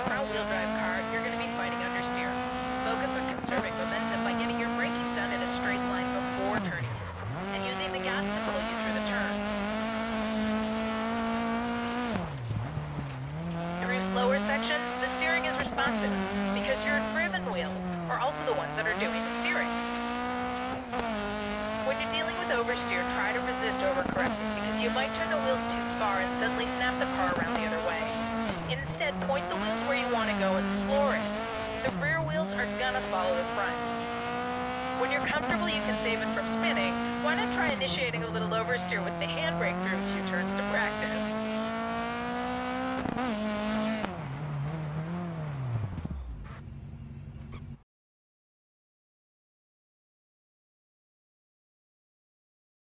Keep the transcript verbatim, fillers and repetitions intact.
front-wheel drive car, you're going to be fighting understeer. Focus on conserving momentum by getting your braking done in a straight line before turning in, and using the gas to pull you through the turn. Through slower sections, the steering is responsive, because your driven wheels are also the ones that are doing the steering. When you're dealing with oversteer, try to resist overcorrecting, because you might turn the wheels too far and suddenly snap the car around the other way. Instead, point the wheels where you want to go and floor it. The rear wheels are gonna follow the front. When you're comfortable you can save it from spinning, why not try initiating a little oversteer with the hand